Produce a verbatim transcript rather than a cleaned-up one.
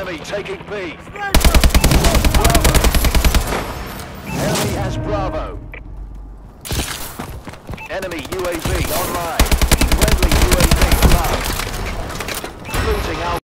Enemy taking B. Sniper! Bravo. Enemy has Bravo. Enemy U A V online. Friendly U A V above. Losing Alpha.